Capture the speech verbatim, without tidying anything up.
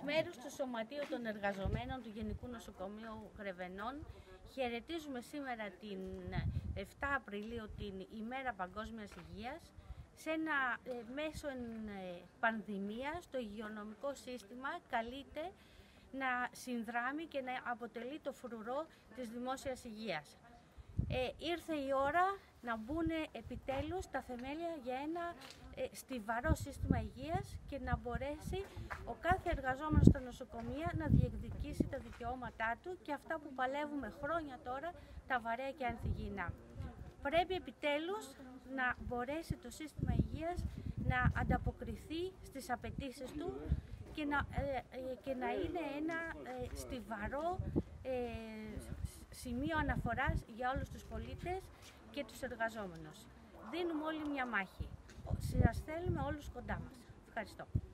Εκ μέρους του Σωματείου των Εργαζομένων του Γενικού Νοσοκομείου Γρεβενών χαιρετίζουμε σήμερα την επτά Απριλίου την ημέρα Παγκόσμιας Υγείας. Σε ένα ε, μέσο ε, πανδημίας το υγειονομικό σύστημα καλείται να συνδράμει και να αποτελεί το φρουρό της δημόσιας υγείας. Ε, ήρθε η ώρα να μπουν επιτέλους τα θεμέλια για ένα ε, στιβαρό σύστημα υγείας και να μπορέσει ο κάθε εργαζόμενος στα νοσοκομεία να διεκδικήσει τα δικαιώματά του και αυτά που παλεύουμε χρόνια τώρα, τα βαρέα και ανθυγιεινά. Πρέπει επιτέλους να μπορέσει το σύστημα υγείας να ανταποκριθεί στις απαιτήσεις του και να, ε, και να είναι ένα ε, στιβαρό ε, σημείο αναφοράς για όλους τους πολίτες και τους εργαζόμενους. Δίνουμε όλοι μια μάχη. Σας θέλουμε όλους κοντά μας. Ευχαριστώ.